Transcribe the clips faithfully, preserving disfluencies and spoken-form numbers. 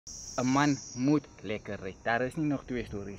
Een man moet lekker ry. Daar is nie nog twee stories.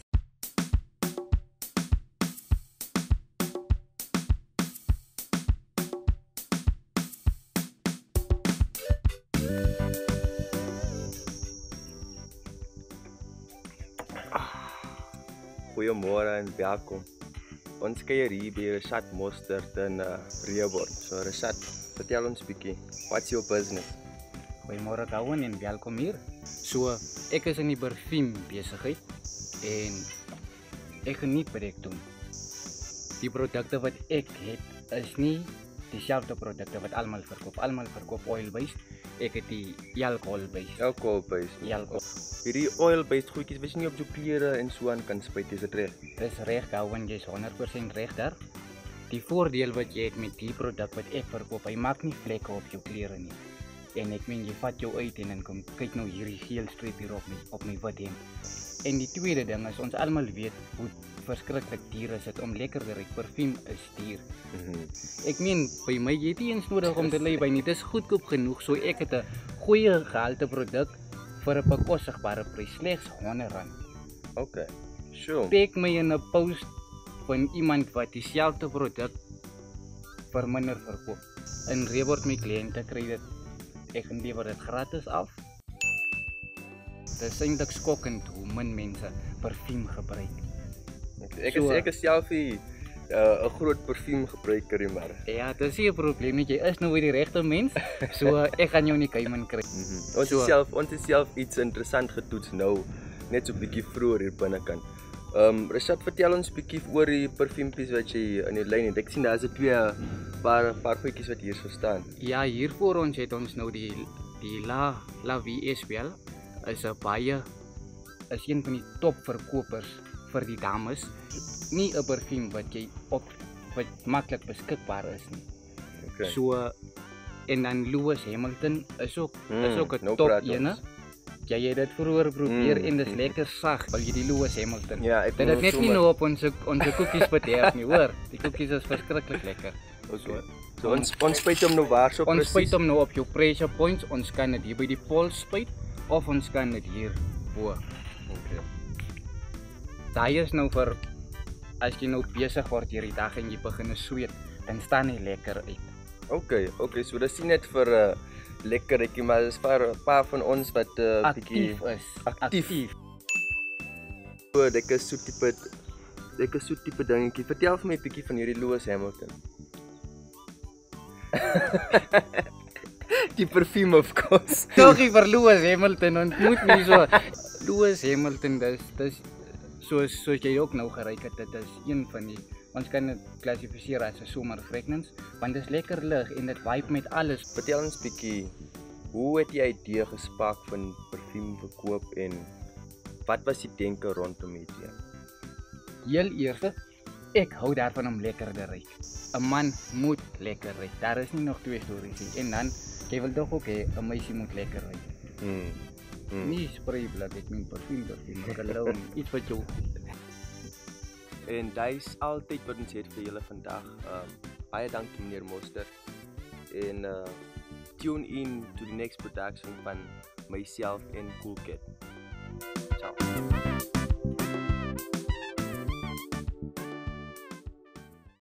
Goeiemôre en welkom. Ons kuier hier by Rashad Mostert in uh, Reward. So Rashad, vertel ons bietjie, what's your business? Goeiemôre Kawan en welkom hier. So, ek is in die parfuum besigheid en ek geniet wat ek doen. Die produkte wat ek het is nie dieselfde produkte wat almal verkoop. Almal verkoop oil-based. Ek het die alcohol-based. Alcohol-based. Alcohol. Hierdie oil-based goedjies, weet jy nie op jou klere en so aan kan spuit, is dit reg? Dis reg, Kawan, jy is honderd persent reg daar. Die voordeel wat jy het met die produk wat ek verkoop, hy maak nie vlekke op jou klere nie. En ek meen jy vat jou uit en dan kom kyk nou hierdie geel streep hier op my op my wit hemp. En die tweede ding is ons almal weet hoe verskriklik duur is dit om lekker te ry. Parfuum is duur. Mhm. Ek meen by my jy het nie eens nodig om te lê by nie. Dis goedkoop genoeg so ek het 'n goeie gehalte produk vir 'n bekostigbare prys, slegs honderd rand. Okay. Sure. Kyk my in 'n post van iemand wat dieselfde produk vir minder verkoop. In Reward my kliënte kry dit ek en lewer dit gratis af. Dit is eintlik skokkend hoe min mense parfuum gebruik. Okay. Ek So, is ek is self 'n uh, 'n groot parfuum gebruiker maar. Ja, dit is nie 'n probleem nie. Jy is nou weer die regte mens. So ek gaan jou nie Cayman kry. Mhm. Ons So- is self ons is self iets interessant getoets nou, net so 'n bietjie vroeër hier binnekant. Ehm um, Rashad, vertel ons bietjie oor die parfuumpies wat jy in die lyn het. Ek sien daar's 'n twee paar paar goedjies wat hier so staan. Ja, hier voor ons het ons nou die die La La Vie S P L is 'n baie is een van die top verkopers vir die dames. Nie 'n parfuum wat jy op wat maklik beskikbaar is nie. Okay. So en dan Lewis Hamilton is ook Mm, is ook 'n nou top praat ons. ene. Jy het dit vroeër probeer Mm, en dis mm. lekker sag. Wil jy die Lewis Hamilton? Ja, ek Dit moet het net nie sommer- nou op ons ons koekies bederf nie, hoor. Die koekies is verskriklik lekker. Okay. So ons ons spuit hom nou waar so Ons presies. spuit hom nou op jou pressure points. Ons kan dit hier by die pols spuit of ons kan dit hier bo. Okay. Daai is nou vir as jy nou besig word hierdie dag en jy begin sweet, dan staan hy lekker uit. Okay, okay, so dis nie net vir 'n uh, lekkertjie, maar dis vir 'n paar van ons wat 'n uh, bietjie Aktief is. aktief. So ek is so tipe ek is so tipe dingetjie. Vertel vir my 'n bietjie van hierdie Lewis Hamilton. Die parfuum of course. Sorry vir Lewis Hamilton, ontmoet nie so. Lewis Hamilton, dis dis soos soos jy ook nou geryk het, dit is een van die ons kan dit klassifiseer as 'n summer fragrance, want dit is lekker lig en dit vibe met alles. Vertel ons bietjie, hoe het jy idee gespak van parfuum verkoop en wat was die denke rondom dit? Heel eerste, ek hou daarvan om lekker te ry. 'n Man moet lekker ry. Daar is nie nog twee stories nie. En dan jy wil tog ook hê 'n meisie moet lekker ry. Hmm. hmm. Nie spray blood, ek meen parfuum, parfuum, cologne, iets wat jou En dis altyd wat ons het vir julle vandag. Um baie dankie meneer Mostert. En uh tune in to the next production van myself en Cool Kid. Ciao.